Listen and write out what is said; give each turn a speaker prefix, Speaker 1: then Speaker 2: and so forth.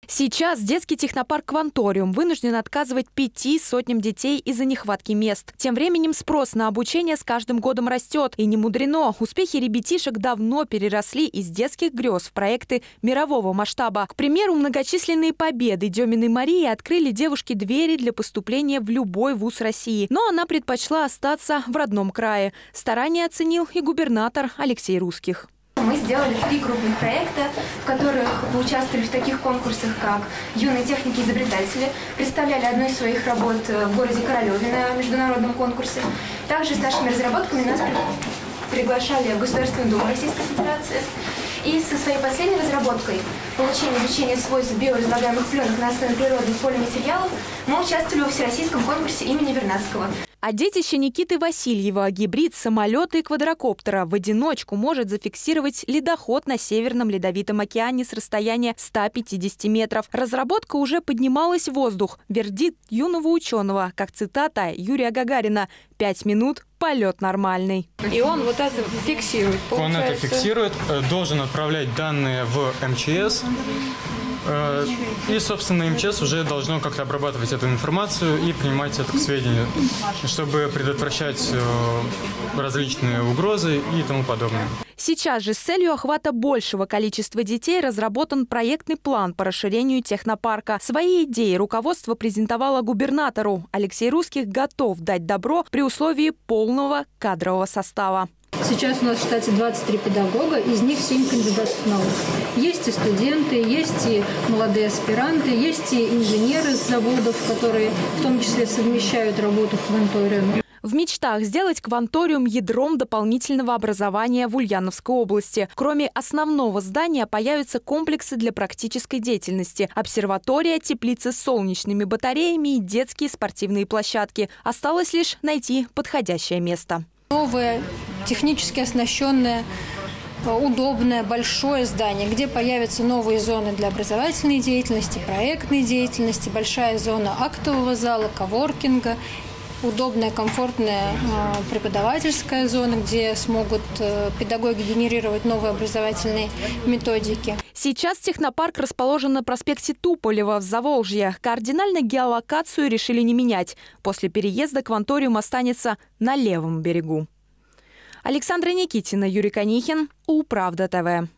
Speaker 1: Сейчас детский технопарк «Кванториум» вынужден отказывать 5 сотням детей из-за нехватки мест. Тем временем спрос на обучение с каждым годом растет. И не мудрено. Успехи ребятишек давно переросли из детских грез в проекты мирового масштаба. К примеру, многочисленные победы Деминой Марии открыли девушке двери для поступления в любой вуз России. Но она предпочла остаться в родном крае. Старания оценил и губернатор Алексей Русских.
Speaker 2: Мы сделали 3 крупных проекта, в которых поучаствовали в таких конкурсах, как «Юные техники-изобретатели», представляли одну из своих работ в городе Королеве на международном конкурсе. Также с нашими разработками нас приглашали в Государственную Думу Российской Федерации. И со своей последней разработкой получения изучения свойств биоразлагаемых пленок на основе природных полиматериалов мы участвовали во всероссийском конкурсе имени Вернадского.
Speaker 1: А детище Никиты Васильева, гибрид самолета и квадрокоптера, в одиночку может зафиксировать ледоход на Северном Ледовитом океане с расстояния 150 метров. Разработка уже поднималась в воздух. Вердикт юного ученого, как цитата Юрия Гагарина: «5 минут, полет нормальный».
Speaker 3: И он вот это фиксирует.
Speaker 4: Он это фиксирует, должен отправлять данные в МЧС. И, собственно, МЧС уже должно как-то обрабатывать эту информацию и принимать это к сведению, чтобы предотвращать различные угрозы и тому подобное.
Speaker 1: Сейчас же с целью охвата большего количества детей разработан проектный план по расширению технопарка. Свои идеи руководство презентовало губернатору. Алексей Русских готов дать добро при условии полного кадрового состава.
Speaker 5: Сейчас у нас в штате 23 педагога, из них 7 кандидатов наук. Есть и студенты, есть и молодые аспиранты, есть и инженеры с заводов, которые в том числе совмещают работу в «Кванториуме».
Speaker 1: В мечтах сделать «Кванториум» ядром дополнительного образования в Ульяновской области. Кроме основного здания появятся комплексы для практической деятельности: обсерватория, теплицы с солнечными батареями и детские спортивные площадки. Осталось лишь найти подходящее место.
Speaker 5: Новое, технически оснащенное, удобное, большое здание, где появятся новые зоны для образовательной деятельности, проектной деятельности, большая зона актового зала, коворкинга, удобная, комфортная преподавательская зона, где смогут педагоги генерировать новые образовательные методики.
Speaker 1: Сейчас технопарк расположен на проспекте Туполева в Заволжье. Кардинально геолокацию решили не менять. После переезда «Кванториум» останется на левом берегу. Александра Никитина, Юрий Конихин, Управда ТВ.